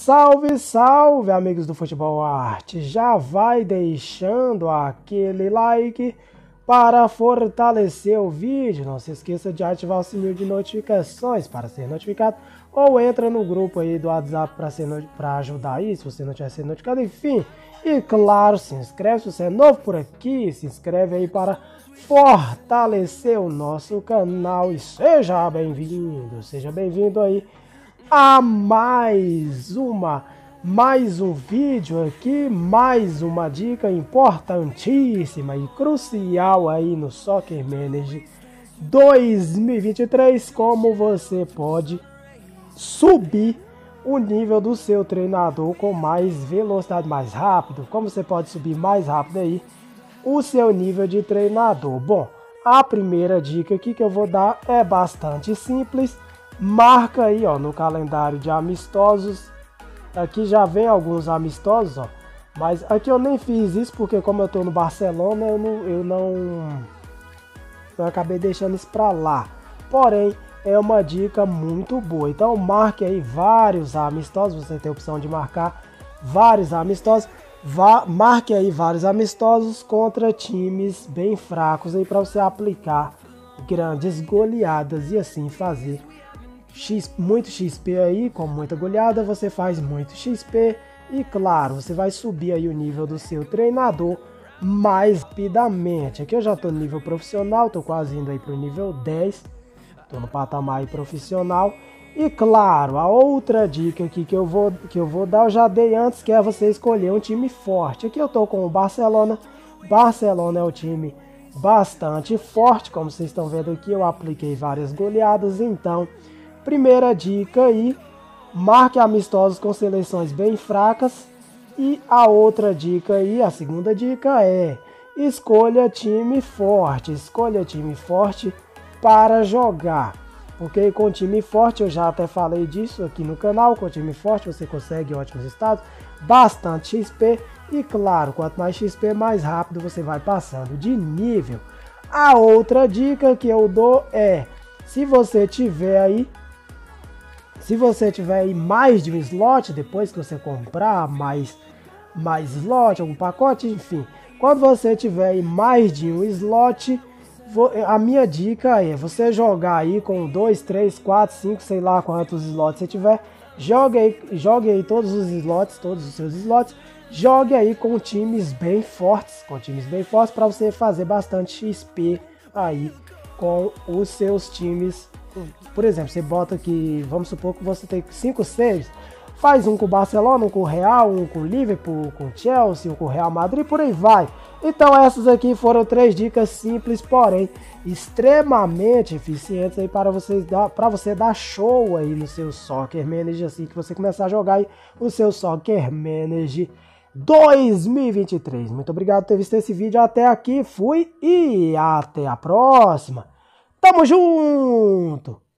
Salve, salve, amigos do Futebol Arte! Já vai deixando aquele like para fortalecer o vídeo. Não se esqueça de ativar o sininho de notificações para ser notificado. Ou entra no grupo aí do WhatsApp para ajudar aí, se você não tiver sido notificado. Enfim, e claro, se inscreve se você é novo por aqui. Se inscreve aí para fortalecer o nosso canal. E seja bem-vindo aí a mais um vídeo aqui, mais uma dica importantíssima e crucial aí no Soccer Manager 2023, como você pode subir o nível do seu treinador com mais velocidade, mais rápido, como você pode subir mais rápido aí o seu nível de treinador. Bom, a primeira dica aqui que eu vou dar é bastante simples. Marca aí, ó, no calendário de amistosos. Aqui já vem alguns amistosos, ó. Mas aqui eu nem fiz isso porque como eu tô no Barcelona, eu acabei deixando isso pra lá. Porém, é uma dica muito boa. Então marque aí vários amistosos. Você tem a opção de marcar vários amistosos. Marque aí vários amistosos contra times bem fracos aí para você aplicar grandes goleadas e assim fazer muito XP aí. Com muita goleada você faz muito XP e claro, você vai subir aí o nível do seu treinador mais rapidamente. Aqui eu já tô no nível profissional, tô quase indo aí pro nível 10, tô no patamar aí profissional. E claro, a outra dica aqui que eu vou dar, eu já dei antes, que é você escolher um time forte. Aqui eu tô com o Barcelona. Barcelona é um time bastante forte, como vocês estão vendo aqui, eu apliquei várias goleadas. Então, primeira dica aí, marque amistosos com seleções bem fracas. E a outra dica aí, a segunda dica é, escolha time forte para jogar. Porque com time forte, eu já até falei disso aqui no canal, com time forte você consegue ótimos resultados, bastante XP e claro, quanto mais XP, mais rápido você vai passando de nível. A outra dica que eu dou é, se você tiver aí mais de um slot, depois que você comprar mais slot, algum pacote, enfim, quando você tiver aí mais de um slot, a minha dica é você jogar aí com 2, 3, 4, 5, sei lá quantos slots você tiver, jogue aí todos os seus slots, jogue aí com times bem fortes, para você fazer bastante XP aí com os seus times. Por exemplo, você bota aqui, vamos supor que você tem 5 saves, faz um com o Barcelona, um com o Real, um com o Liverpool, com o Chelsea, um com o Real Madrid, por aí vai. Então essas aqui foram 3 dicas simples, porém extremamente eficientes aí para você dar show aí no seu Soccer Manager, assim que você começar a jogar aí o seu Soccer Manager 2023. Muito obrigado por ter visto esse vídeo até aqui, fui e até a próxima. Tamo junto!